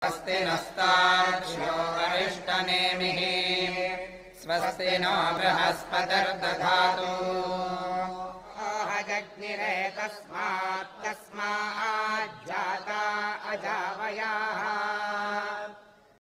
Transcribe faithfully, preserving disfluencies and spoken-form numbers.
स्वस्ति नस्तार्क्ष्यो अरिष्टनेमिः स्वस्ति नो बृहस्पतिर्दधातु जग्निरे तस्मात् तस्मात् जाता अजावयाः